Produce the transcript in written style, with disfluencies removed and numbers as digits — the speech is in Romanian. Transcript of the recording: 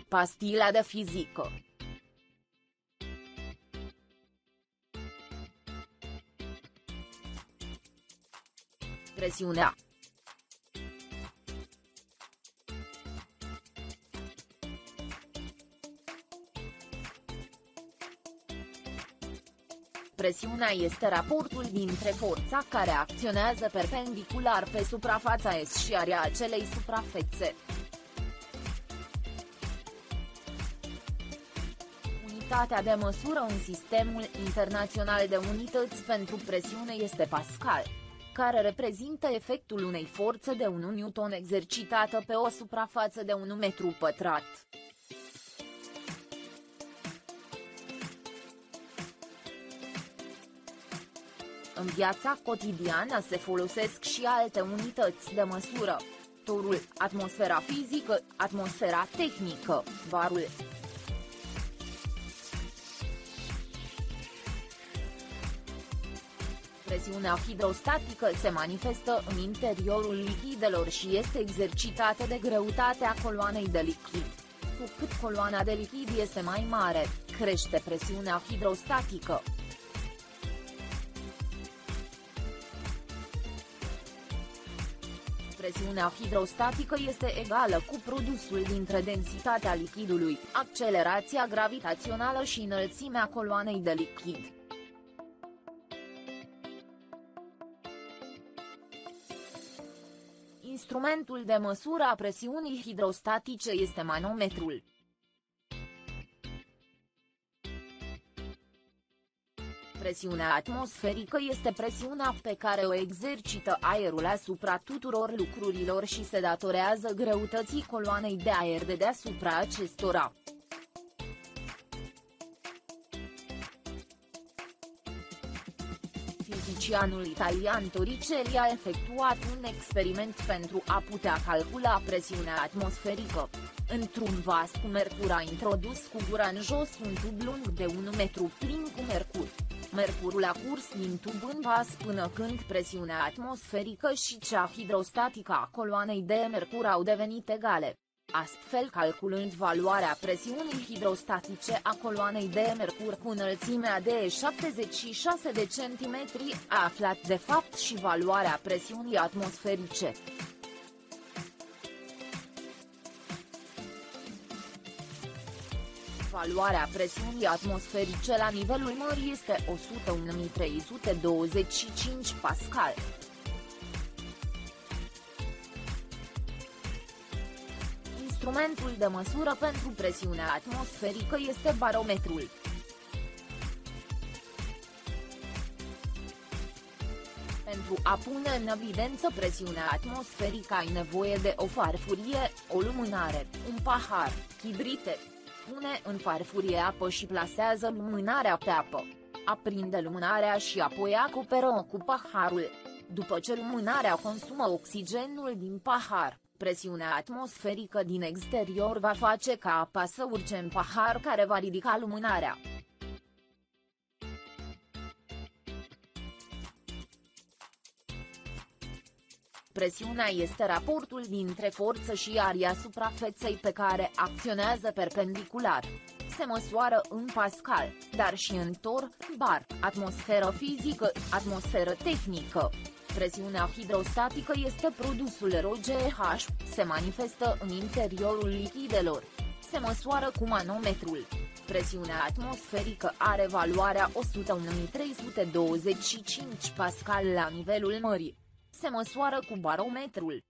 Pastila de fizică. Presiunea. Presiunea este raportul dintre forța care acționează perpendicular pe suprafața S și area acelei suprafețe. Unitatea de măsură în Sistemul Internațional de Unități pentru Presiune este Pascal, care reprezintă efectul unei forțe de 1 Newton exercitată pe o suprafață de 1 metru pătrat. În viața cotidiană se folosesc și alte unități de măsură: torul, atmosfera fizică, atmosfera tehnică, barul. Presiunea hidrostatică se manifestă în interiorul lichidelor și este exercitată de greutatea coloanei de lichid. Cu cât coloana de lichid este mai mare, crește presiunea hidrostatică. Presiunea hidrostatică este egală cu produsul dintre densitatea lichidului, accelerația gravitațională și înălțimea coloanei de lichid. Instrumentul de măsură a presiunii hidrostatice este manometrul. Presiunea atmosferică este presiunea pe care o exercită aerul asupra tuturor lucrurilor și se datorează greutății coloanei de aer de deasupra acestora. Fizicianul italian Torricelli a efectuat un experiment pentru a putea calcula presiunea atmosferică. Într-un vas cu mercur a introdus cu gura în jos un tub lung de 1 metru plin cu mercur. Mercurul a curs din tub în vas până când presiunea atmosferică și cea hidrostatică a coloanei de mercur au devenit egale. Astfel, calculând valoarea presiunii hidrostatice a coloanei de mercur cu înălțimea de 76 de centimetri, a aflat de fapt și valoarea presiunii atmosferice. Valoarea presiunii atmosferice la nivelul mării este 101.325 pascal. Instrumentul de măsură pentru presiunea atmosferică este barometrul. Pentru a pune în evidență presiunea atmosferică ai nevoie de o farfurie, o lumânare, un pahar, chibrite. Pune în farfurie apă și plasează lumânarea pe apă. Aprinde lumânarea și apoi acoperă-o cu paharul. După ce lumânarea consumă oxigenul din pahar, presiunea atmosferică din exterior va face ca apa să urce în pahar, care va ridica lumânarea. Presiunea este raportul dintre forță și area suprafeței pe care acționează perpendicular. Se măsoară în pascal, dar și în tor, bar, atmosferă fizică, atmosferă tehnică. Presiunea hidrostatică este produsul ROGH, se manifestă în interiorul lichidelor. Se măsoară cu manometrul. Presiunea atmosferică are valoarea 101.325 pascal la nivelul mării. Se măsoară cu barometrul.